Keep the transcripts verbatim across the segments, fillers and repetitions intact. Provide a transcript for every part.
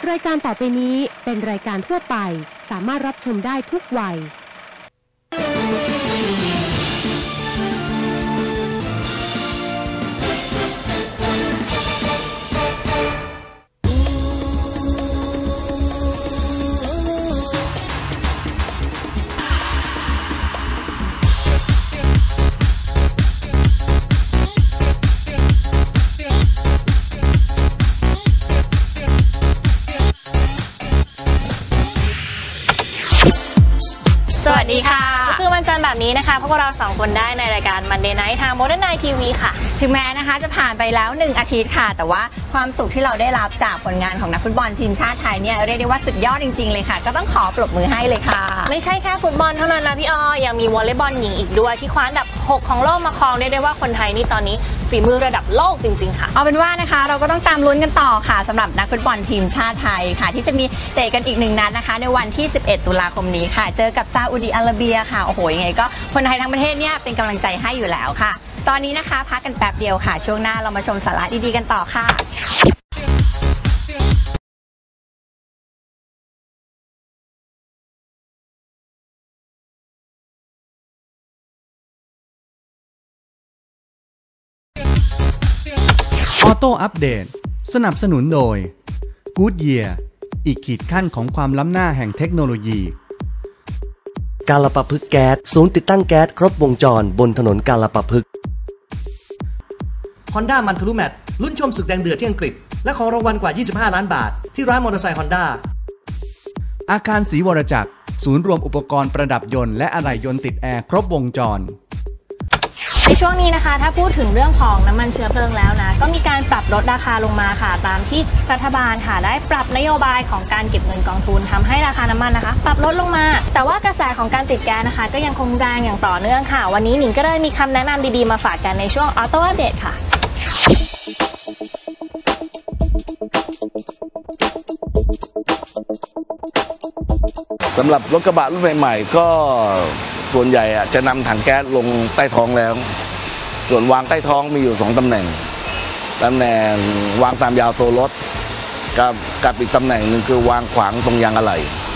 รายการต่อไปนี้เป็นรายการทั่วไปสามารถรับชมได้ทุกวัยสวัสดีค่ะคือวันจันทร์แบบนี้นะคะพวกเราสองคนได้ในรายการ Monday Night ทาง Modern Night ที วี ค่ะถึงแม้นะคะจะผ่านไปแล้วหนึ่งอาทิตย์ค่ะแต่ว่าความสุขที่เราได้รับจากผลงานของนักฟุตบอลทีมชาติไทยเนี่ยเรียกได้ว่าสุดยอดจริงๆเลยค่ะก็ต้องขอปรบมือให้เลยค่ะไม่ใช่แค่ฟุตบอลเท่านั้นนะพี่อ้อยังมีวอลเลย์บอลหญิงอีกด้วยที่คว้าอันดับหกของโลกมาครองได้ด้วยว่าคนไทยนี่ตอนนี้ฝีมือระดับโลกจริงๆค่ะเอาเป็นว่านะคะเราก็ต้องตามลุ้นกันต่อค่ะสำหรับนักฟุตบอลทีมชาติไทยค่ะที่จะมีเตะกันอีกหนึ่งนัดนะคะในวันที่สิบเอ็ดตุลาคมนี้ค่ะเจอกับซาอุดิอาระเบียค่ะโอ้โหยังไงก็คนไทยทั้งประเทศเนี่ยเป็นกำลังใจให้อยู่แล้วค่ะตอนนี้นะคะพักกันแป๊บเดียวค่ะช่วงหน้าเรามาชมสาระดีๆกันต่อค่ะออโต้อัปเดตสนับสนุนโดย Goodyear อีกขีดขั้นของความล้ำหน้าแห่งเทคโนโลยีกาลปะพฤกษ์แก๊สศูนย์ติดตั้งแก๊สครบวงจรบนถนนกาลปะพฤกษ์ Honda มันทะลุแมตช์ลุ้นชมศึกแดงเดือดที่อังกฤษและของรางวัลกว่ายี่สิบห้าล้านบาทที่ร้านมอเตอร์ไซค์ Honda อาคารศรีวรจักรศูนย์รวมอุปกรณ์ประดับยนต์และอะไหล่ยนต์ติดแอร์ครบวงจรในช่วงนี้นะคะถ้าพูดถึงเรื่องของน้ำมันเชื้อเพลิงแล้วนะก็มีการปรับลดราคาลงมาค่ะตามที่รัฐบาลค่ะได้ปรับนโยบายของการเก็บเงินกองทุนทำให้ราคาน้ำมันนะคะปรับลดลงมาแต่ว่ากระแสของการติดแก๊สนะคะก็ยังคงแรงอย่างต่อเนื่องค่ะวันนี้หนิงก็เลยมีคำแนะนำดีๆมาฝากกันในช่วงออโต้อัปเดตค่ะสำหรับรถกระบะรุ่นใหม่ๆก็ส่วนใหญ่จะนำถังแก๊สลงใต้ท้องแล้วส่วนวางใต้ท้องมีอยู่สองตำแหน่งตำแหน่งวางตามยาวตัวรถกับกับอีกตำแหน่งหนึ่งคือวางขวางตรงยางอะไหล่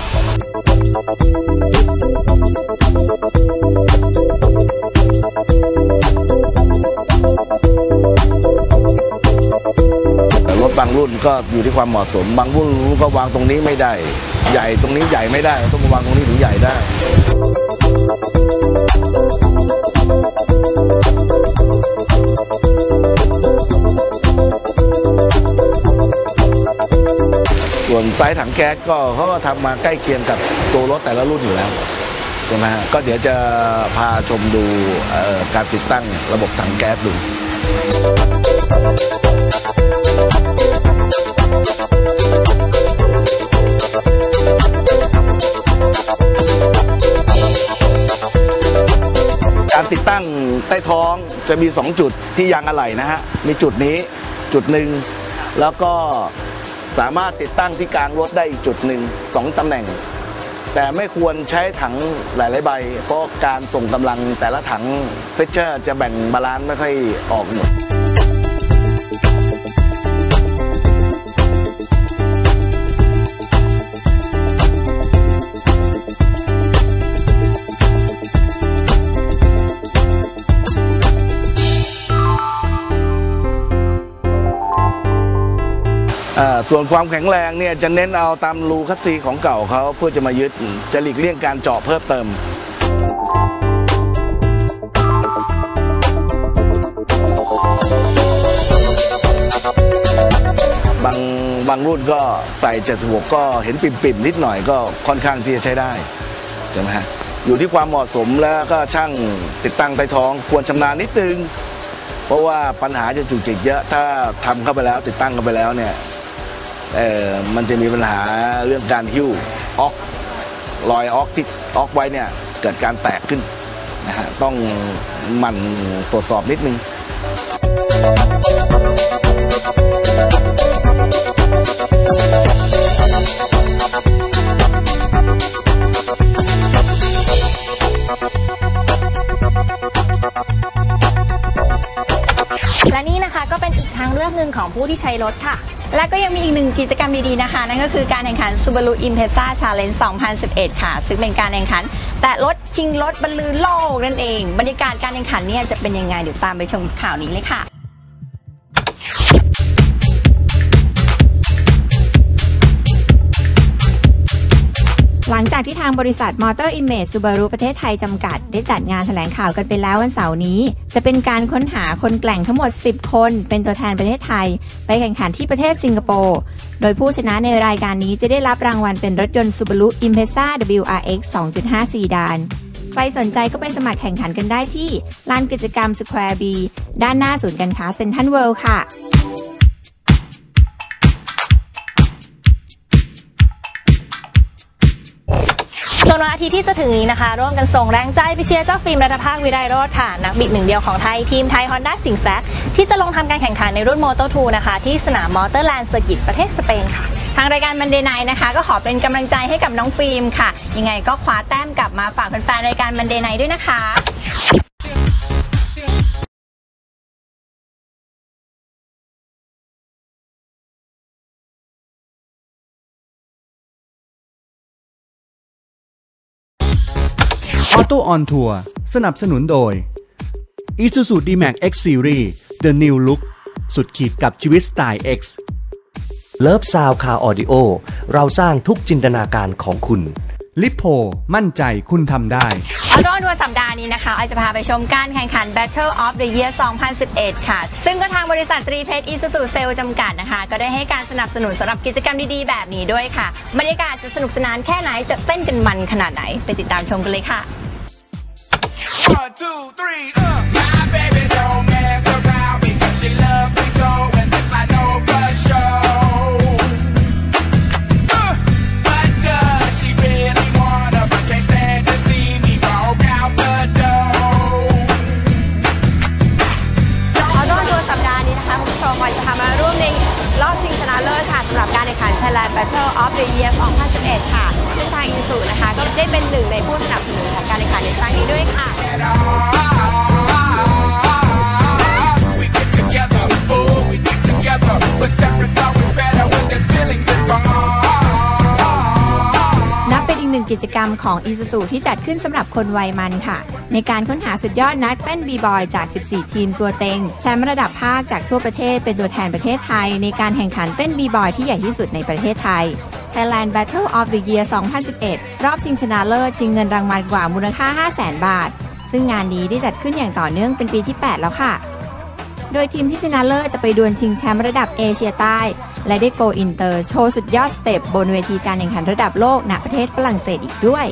รถบางรุ่นก็อยู่ที่ความเหมาะสมบางรุ่นก็วางตรงนี้ไม่ได้ใหญ่ตรงนี้ใหญ่ไม่ได้ต้องมาวางตรงนี้ถึงใหญ่ได้ส่วนไซส์ถังแก๊สก็เขาก็ทำมาใกล้เคียงกับตัวรถแต่ละรุ่นอยู่แล้วใช่ไหมฮะก็เดี๋ยวจะพาชมดูการติดตั้งระบบถังแก๊สดูการติดตั้งใต้ท้องจะมีสองจุดที่ยางอะไหล่นะฮะมีจุดนี้จุดหนึ่งแล้วก็สามารถติดตั้งที่กลางรถได้อีกจุดหนึ่งสองตำแหน่งแต่ไม่ควรใช้ถังหลายๆใบเพราะการส่งกำลังแต่ละถังเฟเจอร์จะแบ่งบาลานซ์ไม่ค่อยออกหมดส่วนความแข็งแรงเนี่ยจะเน้นเอาตามรูคัสซีของเก่าเขาเพื่อจะมายึดจะหลีกเลี่ยงการเจาะเพิ่มเติมบางบางรุ่นก็ใส่เจ็ดสิบหกก็เห็นปิ่มๆนิดหน่อยก็ค่อนข้างที่จะใช้ได้ใช่ไหมฮะอยู่ที่ความเหมาะสมแล้วก็ช่างติดตั้งใต้ท้องควรชำนาญนิดนึงเพราะว่าปัญหาจะจุกจิกเยอะถ้าทำเข้าไปแล้วติดตั้งเข้าไปแล้วเนี่ยเออมันจะมีปัญหาเรื่องการหิ้วออกรอยออกที่ออกไว้เนี่ยเกิดการแตกขึ้นนะฮะต้องหมั่นตรวจสอบนิดนึงและนี่นะคะก็เป็นอีกทางเลือกหนึ่งของผู้ที่ใช้รถค่ะและก็ยังมีอีกหนึ่งกิจกรรมดีๆนะคะนั่นก็คือการแข่งขัน Subaru Impreza Challenge สองพันสิบเอ็ด ค่ะซึ่งเป็นการแข่งขันแต่รถชิงรถบรรลือโลกนั่นเองบรรยากาศการแข่งขันเนี่ยจะเป็นยังไงเดี๋ยวตามไปชมข่าวนี้เลยค่ะหลังจากที่ทางบริษัท Motor Image Subaru ประเทศไทยจำกัดได้จัดงานแถลงข่าวกันไปแล้ววันเสาร์นี้จะเป็นการค้นหาคนแกร่งทั้งหมดสิบคนเป็นตัวแทนประเทศไทยไปแข่งขันที่ประเทศสิงคโปร์โดยผู้ชนะในรายการนี้จะได้รับรางวัลเป็นรถยนต์ Subaru Impreza ดับเบิลยู อาร์ เอ็กซ์ สองจุดห้า ซีดานใครสนใจก็ไปสมัครแข่งขันกันได้ที่ลานกิจกรรม Square B ด้านหน้าศูนย์การค้าเซ็นทรัลเวิลด์ค่ะส่วนวันอาทิตย์ที่จะถึงนี้นะคะร่วมกันส่งแรงใจไปเชียร์เจ้าฟิล์มรัตภาควิไลโรจน์ค่ะนักบิดหนึ่งเดียวของไทยทีมไทยฮอนด้าสิงห์แซกที่จะลงทำการแข่งขันในรุ่น โมโต ทู นะคะที่สนามมอเตอร์แลนด์เซอร์กิตประเทศสเปนค่ะทางรายการ Monday Night นะคะก็ขอเป็นกำลังใจให้กับน้องฟิล์มค่ะยังไงก็คว้าแต้มกลับมาฝากแฟนๆรายการ Monday Night ด้วยนะคะออโต้ออนทัวร์สนับสนุนโดย Isuzu ดี แม็กซ์ X Series The New Look สุดขีดกับชีวิตสไตล์ X เลิฟซาวคาร์ออดิโอเราสร้างทุกจินตนาการของคุณลิปโพมั่นใจคุณทำได้ออโต้ทัวร์สัปดาห์นี้นะคะออยจะพาไปชมการแข่งขัน Battle of the Year สองพันสิบเอ็ด ค่ะซึ่งก็ทางบริษัทตรีเพชร Isuzu Sales จำกัดนะคะก็ได้ให้การสนับสนุนสำหรับกิจกรรมดีๆแบบนี้ด้วยค่ะบรรยากาศจะสนุกสนานแค่ไหนจะเต้นกันมันขนาดไหนไปติดตามชมกันเลยค่ะ One, two, three, uh. My baby don't mess around because she loves me so, and this I know for sure. Uh, but does she really wanna? But can't stand to see me walk out the door. ออโต้ทัวร์สัปดาห์นี้นะคะคุณผู้ชมวันจะพามาร่วมในรอบชิงชนะเลิศค่ะสำหรับการแข่งขัน Thailand Battle of the Year สองพันสิบเอ็ด ค่ะซึ่งทาง Isuzu นะคะก็ได้เป็นหนึ่งในผู้สนับสนุนของการแข่งขันในครั้งนี้ด้วยค่ะนับเป็นอีกหนึ่งกิจกรรมของ Isuzu ที่จัดขึ้นสำหรับคนวัยมันค่ะในการค้นหาสุดยอดนักเต้นบีบอยจากสิบสี่ทีมตัวเต็งแชมป์ระดับภาคจากทั่วประเทศเป็นตัวแทนประเทศไทยในการแข่งขันเต้นบีบอยที่ใหญ่ที่สุดในประเทศไทย Thailand Battle of the Year สองพันสิบเอ็ด รอบชิงชนะเลิศชิงเงินรางวัลกว่ามูลค่า ห้าแสน บาทซึ่งงานนี้ได้จัดขึ้นอย่างต่อเนื่องเป็นปีที่แปดแล้วค่ะโดยทีมที่ชนะเลิศจะไปดวลชิงแชมป์ระดับเอเชียใต้และได้โกอินเตอร์โชว์สุดยอดสเต็ปบนเวทีการแข่งขันระดับโลกณประเทศฝรั่งเศสอีกด้วย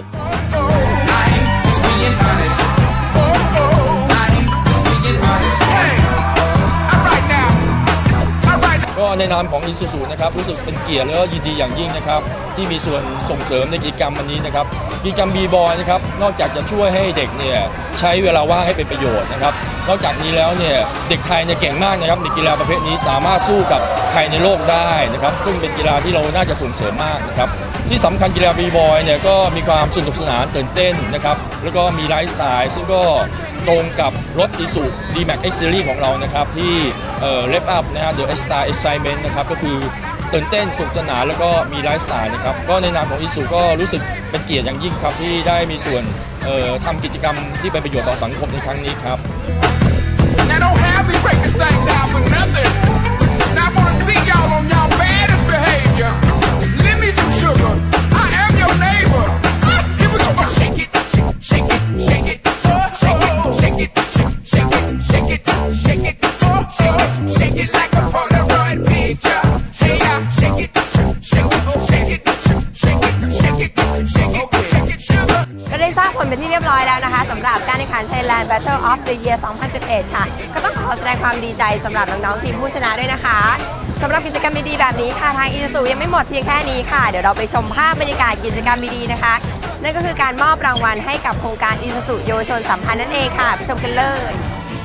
ก็ในนามของ Isuzu นะครับรู้สึกเป็นเกียรติและยินดีอย่างยิ่งนะครับที่มีส่วนส่งเสริมในกิจกรรมวันนี้นะครับกิจกรรมบีบอยนะครับนอกจากจะช่วยให้เด็กเนี่ยใช้เวลาว่างให้เป็นประโยชน์นะครับนอกจากนี้แล้วเนี่ยเด็กไทยเนี่ยเก่งมากนะครับในกีฬาประเภทนี้สามารถสู้กับใครในโลกได้นะครับซึ่งเป็นกีฬาที่เราน่าจะส่งเสริมมากนะครับที่สำคัญกีฬาบีบอยเนี่ยก็มีความสนุกสนานตื่นเต้นนะครับแล้วก็มีไลฟ์สไตล์ซึ่งก็ตรงกับรถ Isuzu ดี แม็กซ์ X Series ของเรานะครับที่เอ่อ Rev Up นะฮะ The Star Excitement นะครับก็คือตื่นเต้นสนุกสนานแล้วก็มีไลฟ์สไตล์นะครับก็ในนามของ Isuzu ก็รู้สึกเป็นเกียรติอย่างยิ่งครับที่ได้มีส่วนเอ่อทำกิจกรรมที่เป็นประโยชน์ต่อสังคมในครั้งนี้ครับ Now don't have me break this thing down for nothing. Now I wanna see y'all on y'all baddest behavior. Lend me some sugar. I am your neighbor. Here we go. Shake it, shake it, shake it, shake it, shake it, shake it, shake it, shake it, shake it, shake it like a Polaroid picture. Hey, shake it, shake it, shake it, shake it, shake it, shake it, shake it, sugar. ก็ได้ทราบผลเป็นที่เรียบร้อยแล้วนะคะสำหรับการแข่งขัน Thailand Battle of the Year สองพันสิบเอ็ด ค่ะก็ต้องขอแสดงความดีใจสำหรับน้องๆทีมผู้ชนะด้วยนะคะสำหรับกิจกรรมดีๆแบบนี้ค่ะทาง Isuzu ยังไม่หมดเพียงแค่นี้ค่ะเดี๋ยวเราไปชมภาพบรรยากาศกิจกรรมดีๆนะคะนั่นก็คือการมอบรางวัลให้กับโครงการ Isuzu เยาวชนสัมพันธ์นั่นเองค่ะไปชมกันเลย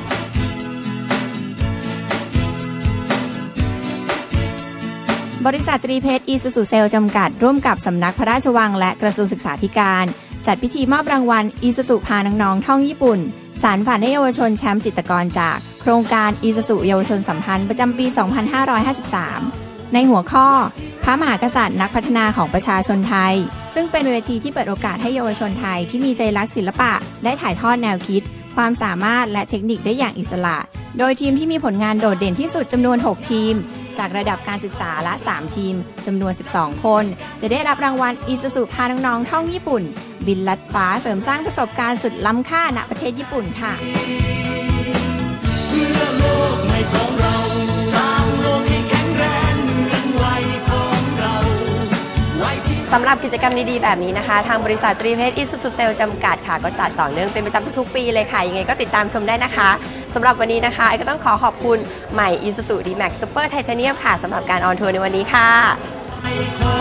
บริษัทตรีเพชร Isuzu Sales จำกัดร่วมกับสำนักพระราชวังและกระทรวงศึกษาธิการจัดพิธีมอบรางวัล Isuzu พาน้องๆท่องญี่ปุ่นสารฝันให้เยาวชนแชมป์จิตรกรจากโครงการ Isuzu เยาวชนสัมพันธ์ประจำปี สองพันห้าร้อยห้าสิบสามในหัวข้อพระมหากษัตริย์นักพัฒนาของประชาชนไทยซึ่งเป็นเวทีที่เปิดโอกาสให้เยาวชนไทยที่มีใจรักศิลปะได้ถ่ายทอดแนวคิดความสามารถและเทคนิคได้อย่างอิสระโดยทีมที่มีผลงานโดดเด่นที่สุดจำนวนหกทีมจากระดับการศึกษาละสามทีมจำนวนสิบสองคนจะได้รับรางวัลอิซูซุพาน้องๆท่องญี่ปุ่นบินลัดฟ้าเสริมสร้างประสบการณ์สุดล้ำค่าณประเทศญี่ปุ่นค่ะสำหรับกิจกรรมดีๆแบบนี้นะคะทางบริษัทตรีเพชรอิซูซุเซลจำกัดค่ะก็จัดต่อเนื่องเป็นประจำทุกๆปีเลยค่ะยังไงก็ติดตามชมได้นะคะสำหรับวันนี้นะคะไอก็ต้องขอขอบคุณใหม่ Isuzu D-Max Super Titanium ค่ะสำหรับการออนทัวร์ในวันนี้ค่ะ